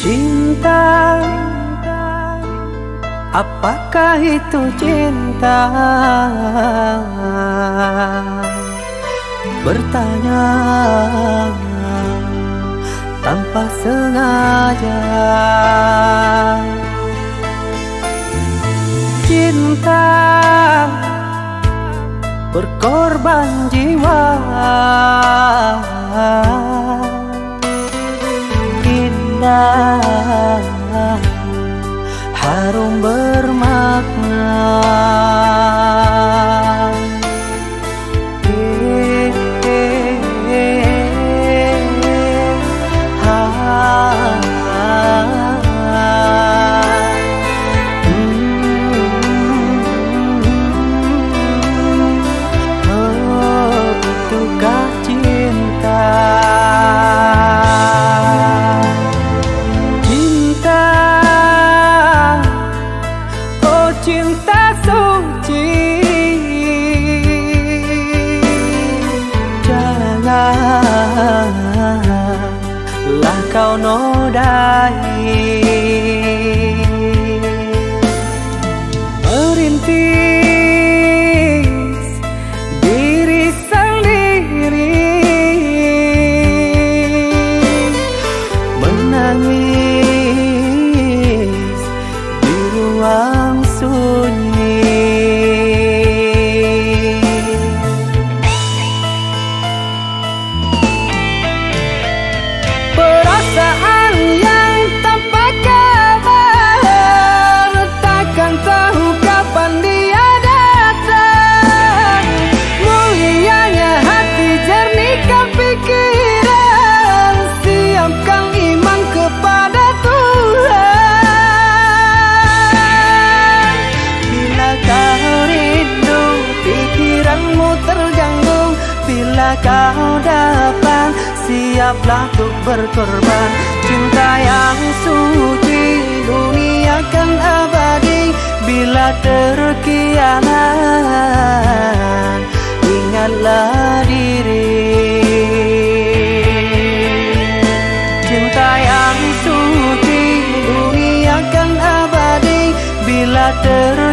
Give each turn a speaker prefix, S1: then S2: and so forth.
S1: Cinta, apakah itu cinta? Bertanya tanpa sengaja. Cinta berkorban jiwa, indah, harum bermakna. Itukah cinta? Cinta, oh cinta suci, janganlah kau nodai. Merintis diri sendiri, menangis di ruang sunyi. Perasaan yang tanpa kabar, takkan tahu kapan dia datang. Mulianya hati, jernihkan pikiran, siapkan iman kepada Tuhan. Bila kau rindu, pikiranmu terganggu, bila kau datang, siaplah untuk berkorban. Cinta yang suci, dunia kan abadi. Bila terkianat, ingatlah diri. Cinta yang suci, dunia kan abadi. Bila